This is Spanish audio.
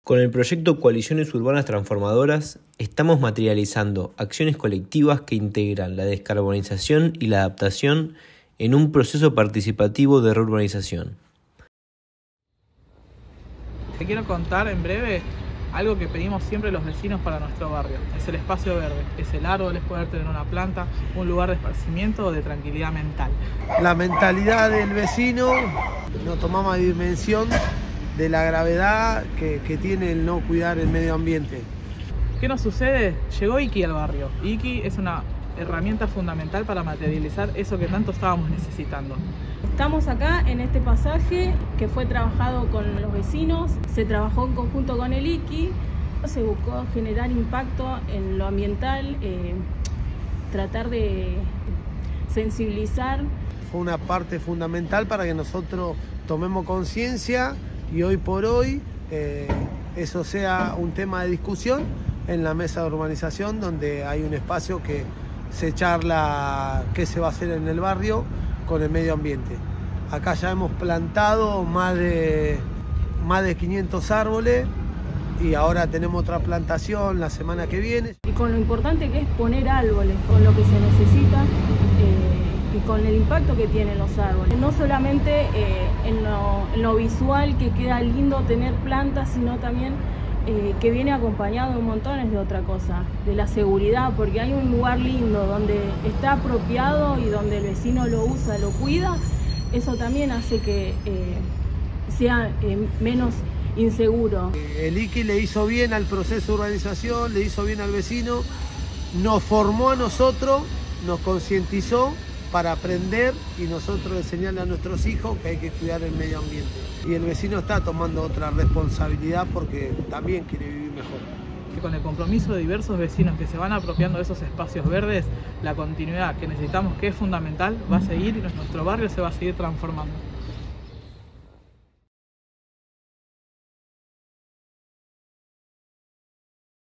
Con el proyecto Coaliciones Urbanas Transformadoras estamos materializando acciones colectivas que integran la descarbonización y la adaptación en un proceso participativo de reurbanización. Te quiero contar en breve algo que pedimos siempre los vecinos para nuestro barrio. Es el espacio verde, es el árbol, es poder tener una planta, un lugar de esparcimiento o de tranquilidad mental. La mentalidad del vecino no tomamos dimensión de la gravedad que tiene el no cuidar el medio ambiente. ¿Qué nos sucede? Llegó Iki al barrio. Iki es una herramienta fundamental para materializar eso que tanto estábamos necesitando. Estamos acá en este pasaje que fue trabajado con los vecinos, se trabajó en conjunto con el Iki, se buscó generar impacto en lo ambiental, tratar de sensibilizar. Fue una parte fundamental para que nosotros tomemos conciencia y hoy por hoy eso sea un tema de discusión en la mesa de urbanización, donde hay un espacio que se charla qué se va a hacer en el barrio con el medio ambiente. Acá ya hemos plantado más de 500 árboles y ahora tenemos otra plantación la semana que viene. Y con lo importante que es poner árboles, con lo que se necesita y con el impacto que tienen los árboles. No solamente en lo visual, que queda lindo tener plantas, sino también que viene acompañado de montones de otra cosa, de la seguridad, porque hay un lugar lindo donde está apropiado y donde el vecino lo usa, lo cuida. Eso también hace que sea menos inseguro. El Iki le hizo bien al proceso de urbanización, le hizo bien al vecino, nos formó a nosotros, nos concientizó para aprender y nosotros enseñarle a nuestros hijos que hay que cuidar el medio ambiente. Y el vecino está tomando otra responsabilidad porque también quiere vivir mejor. Que con el compromiso de diversos vecinos que se van apropiando de esos espacios verdes, la continuidad que necesitamos, que es fundamental, va a seguir y nuestro barrio se va a seguir transformando.